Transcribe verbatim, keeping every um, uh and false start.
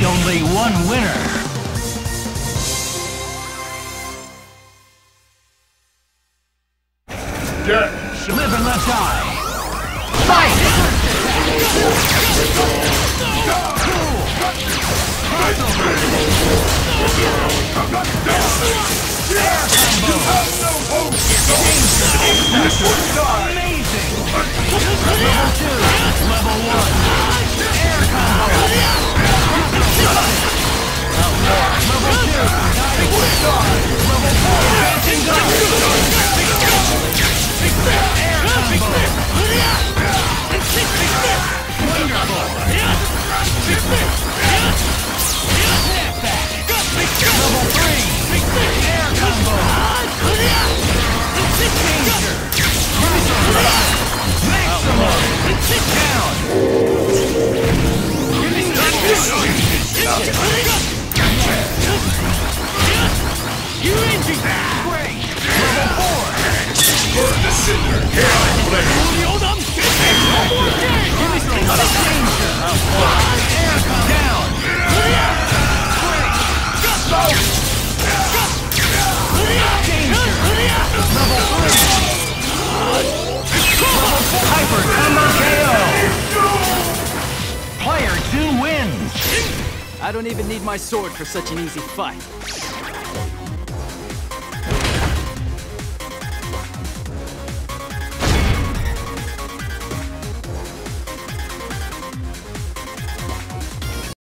be only one winner. Get Live and let die. Fight! Amazing! Level two, level one. Air combo. Level two, diving star. Level four, dancing dog. Air combo. Wonderful. Snapback. Level three, air combo. Danger. Maximum. Down. Great. Level four. burn the cinder. Hair flame. Danger. Air combo. Down. Great. Danger. Level three. Hyper Combo K O! Player two wins! I don't even need my sword for such an easy fight.